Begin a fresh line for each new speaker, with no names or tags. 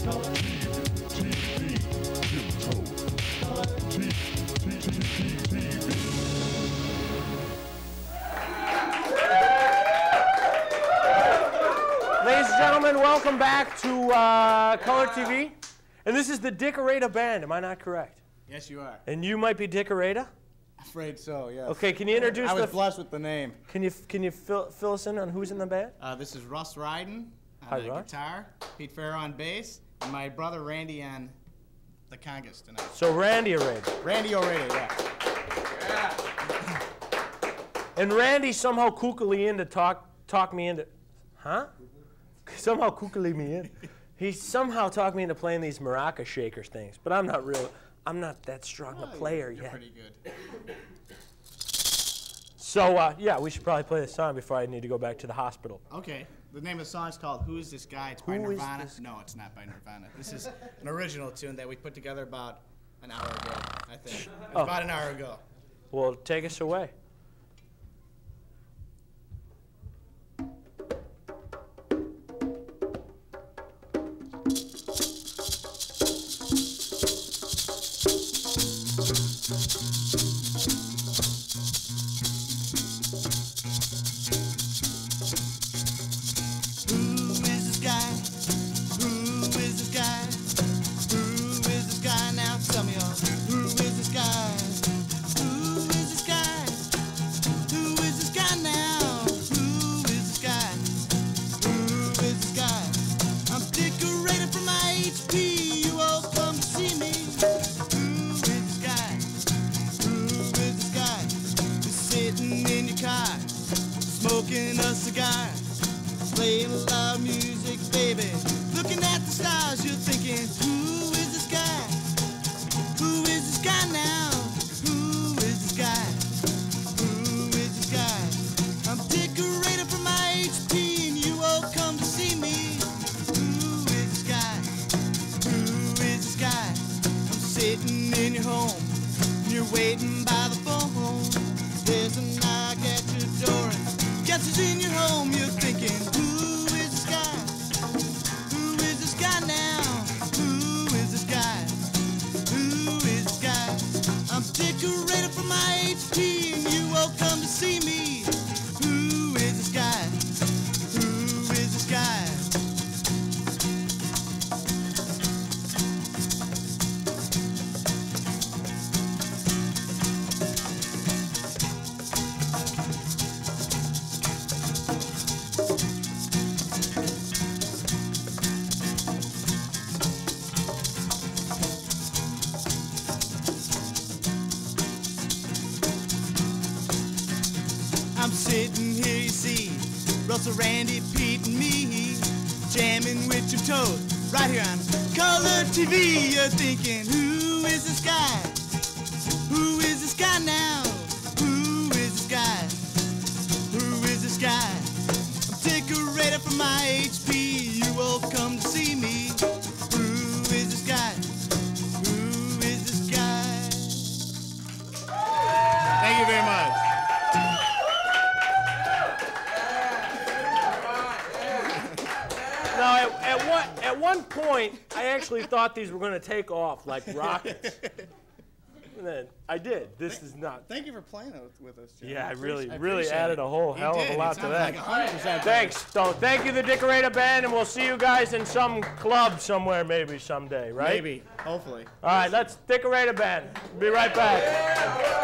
Ladies and gentlemen, welcome back to Color TV. And this is the Dick Ourada Band, am I not correct?
Yes, you are.
And you might be Dick Ourada?
Afraid so, yes.
Okay, can you introduce
I was blessed with the name.
Can you fill us in on who's in the band?
This is Russ Ryden on the guitar, Pete Farrow on bass, and my brother Randy on the congas tonight.
So Randy Ourada.
Randy Ourada, yeah.
And Randy somehow kookily in to talk me into, huh? Somehow kookily me in. He somehow talked me into playing these maraca shakers things, but I'm not that strong a player
You're
yet.
Pretty good.
So yeah, we should probably play this song before I need to go back to the hospital.
Okay. The name of the song is called Who Is This Guy? It's by Nirvana. No, it's not by Nirvana. This is an original tune that we put together about an hour ago, I think. About an hour ago.
Well, take us away.
Smoking a cigar, playing loud music, baby. Looking at the stars, you're thinking, who is this guy? Who is this guy now? Who is this guy? Who is this guy? I'm Dick Ourada from my HP, and you all come to see me. Who is this guy? Who is this guy? I'm sitting in your home, and you're waiting by the phone. There's a knock at your door, and guess who's in your home? You're thinking, who is this guy? Who is this guy now? Who is this guy? Who is this guy? I'm Dick Ourada from my HP, and you all come to see me. Who is this guy? Who is this guy? I'm sitting here, you see, Russell, Randy, Pete, and me, jamming with your toes, right here on Color TV. You're thinking, who is this guy? Who is this guy now? Who is this guy? Who is this guy? I'm Dick Ourada from my HP. You all come to see me. Who is this guy? Who is this guy?
Thank you very much.
Now, at one point, I actually thought these were going to take off like rockets. And then I did. This is not.
Thank you for playing with us, Jim.
Yeah, I really added a whole hell of a lot to that.
Like 100%
Thanks. So thank you, the Dick Ourada Band, and we'll see you guys in some club somewhere maybe someday, right?
Maybe, hopefully.
All right, let's Dick Ourada Band. Be right back.